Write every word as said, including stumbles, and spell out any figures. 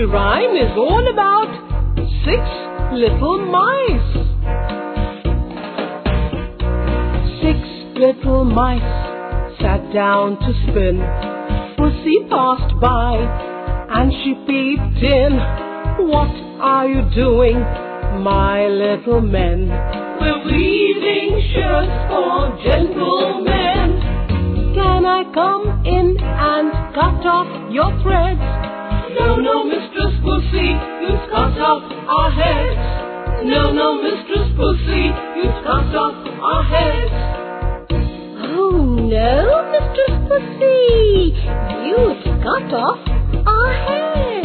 nursery rhyme is all about six little mice. Six little mice sat down to spin. Pussy passed by and she peeped in. What are you doing, my little men? We're weaving shirts for gentlemen. Can I come in and cut off your threads? No, no, Mistress Pussy, you've cut off our heads. No, no, Mistress Pussy, you've cut off our heads. Oh no, Mistress Pussy, you've cut off our heads.